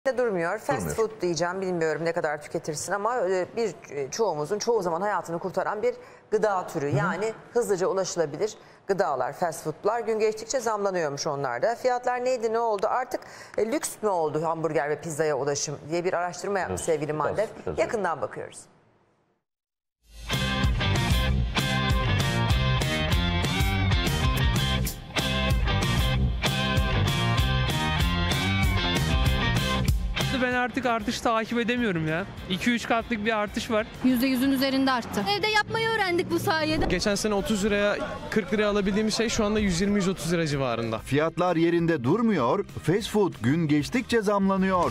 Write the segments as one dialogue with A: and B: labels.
A: durmuyor. Fast food diyeceğim, bilmiyorum ne kadar tüketirsin ama çoğumuzun çoğu zaman hayatını kurtaran bir gıda türü. Yani hızlıca ulaşılabilir gıdalar, fast foodlar gün geçtikçe zamlanıyormuş onlarda. Fiyatlar neydi, ne oldu? Artık lüks mü oldu hamburger ve pizzaya ulaşım diye bir araştırma yapmış sevgili Mandev. Yakından bakıyoruz.
B: Ben artık artış takip edemiyorum ya. 2-3 katlık bir artış var.
C: %100'ün üzerinde arttı. Evde yapmayı öğrendik bu sayede.
D: Geçen sene 30 liraya 40 liraya alabildiğimiz şey şu anda 120-130 lira civarında.
E: Fiyatlar yerinde durmuyor, fast food gün geçtikçe zamlanıyor.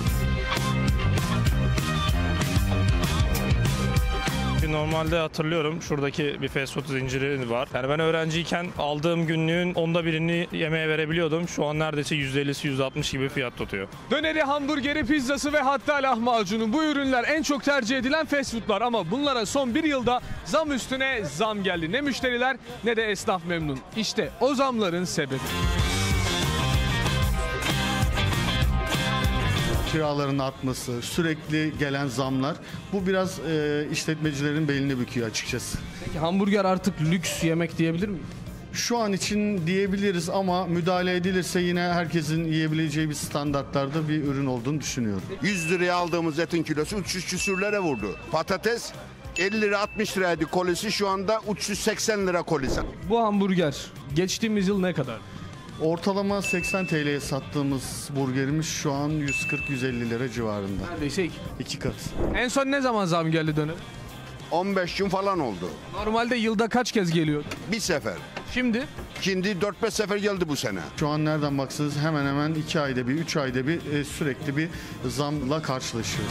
F: Normalde hatırlıyorum şuradaki bir fast food zinciri var. Yani ben öğrenciyken aldığım günlüğün 1/10'ini yemeğe verebiliyordum. Şu an neredeyse %50'si %60 gibi fiyat tutuyor.
D: Döneri, hamburgeri, pizzası ve hatta lahmacunu, bu ürünler en çok tercih edilen fast foodlar ama bunlara son bir yılda zam üstüne zam geldi. Ne müşteriler ne de esnaf memnun. İşte o zamların sebebi.
G: Kiraların artması, sürekli gelen zamlar, bu biraz işletmecilerin belini büküyor açıkçası.
D: Peki hamburger artık lüks yemek diyebilir miyim?
G: Şu an için diyebiliriz ama müdahale edilirse yine herkesin yiyebileceği bir standartlarda bir ürün olduğunu düşünüyorum.
H: 100 liraya aldığımız etin kilosu 300 küsürlere vurdu. Patates 50 lira 60 liraydı kolisi, şu anda 380 lira kolisi.
D: Bu hamburger geçtiğimiz yıl ne kadar?
G: Ortalama 80 TL'ye sattığımız burgerimiz şu an 140-150 lira civarında.
D: Neredeyse
G: 2 kat.
D: En son ne zaman zam geldi döner?
H: 15 gün falan oldu.
D: Normalde yılda kaç kez geliyor?
H: Bir sefer.
D: Şimdi?
H: Şimdi 4-5 sefer geldi bu sene.
G: Şu an nereden baksanız hemen hemen 2 ayda bir, 3 ayda bir sürekli bir zamla karşılaşıyoruz.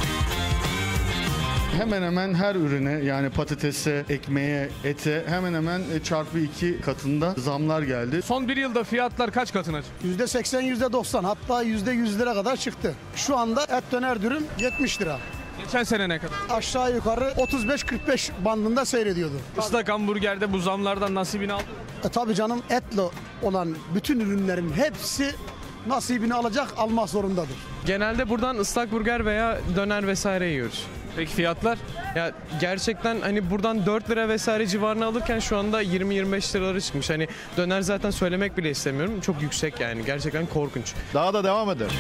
G: Hemen hemen her ürüne, yani patatese, ekmeğe, ete hemen hemen çarpı 2 katında zamlar geldi.
D: Son bir yılda fiyatlar kaç katına çıktı?
I: %80, %90, hatta %100 lira kadar çıktı. Şu anda et döner dürüm 70 lira.
D: Geçen sene ne kadar?
I: Aşağı yukarı 35-45 bandında seyrediyordu.
D: Islak hamburgerde bu zamlardan nasibini aldı.
I: Tabii canım, etle olan bütün ürünlerin hepsi nasibini almak zorundadır.
D: Genelde buradan ıslak burger veya döner vesaire yiyoruz. Peki fiyatlar? Ya gerçekten hani buradan 4 lira vesaire civarına alırken şu anda 20-25 liralara çıkmış. Hani döner zaten söylemek bile istemiyorum. Çok yüksek yani. Gerçekten korkunç.
E: Daha da devam eder.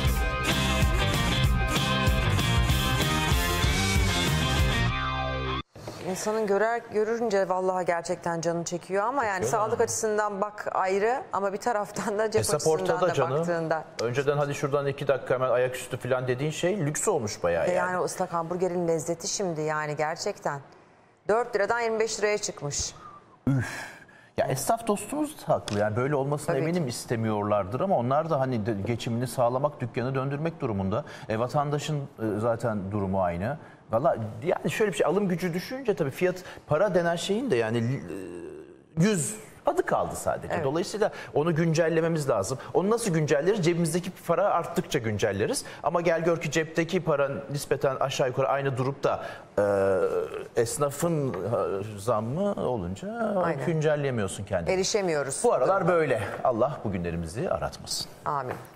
A: İnsanın görünce vallahi gerçekten canı çekiyor ama yani sağlık açısından bak ayrı ama bir taraftan da cep açısından da
J: canım.
A: baktığında.
J: Önceden hadi şuradan 2 dakika hemen ayaküstü falan dediğin şey lüks olmuş bayağı yani.
A: Yani o ıslak hamburgerin lezzeti şimdi yani gerçekten 4 liradan 25 liraya çıkmış.
J: Üf. Ya esnaf dostumuz da haklı, yani böyle olmasını eminim istemiyorlardır ama onlar da hani geçimini sağlamak, dükkanı döndürmek durumunda. Vatandaşın zaten durumu aynı. Valla yani şöyle bir şey, alım gücü düşününce tabii fiyat, para denen şeyin de yani 100 adı kaldı sadece. Evet. Dolayısıyla onu güncellememiz lazım. Onu nasıl güncelleriz? Cebimizdeki para arttıkça güncelleriz. Ama gel gör ki cepteki para nispeten aşağı yukarı aynı durup da esnafın zammı olunca güncelleyemiyorsun kendini.
A: Erişemiyoruz.
J: Bu aralar böyle. Allah bugünlerimizi aratmasın.
A: Amin.